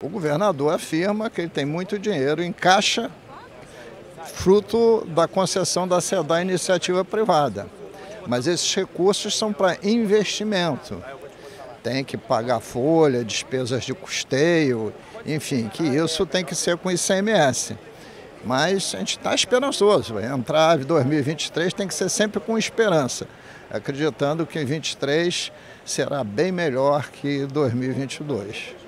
O governador afirma que ele tem muito dinheiro em caixa, fruto da concessão da iniciativa privada. Mas esses recursos são para investimento. Tem que pagar folha, despesas de custeio, enfim, que isso tem que ser com ICMS. Mas a gente está esperançoso. Entrar em 2023 tem que ser sempre com esperança, acreditando que em 2023 será bem melhor que 2022.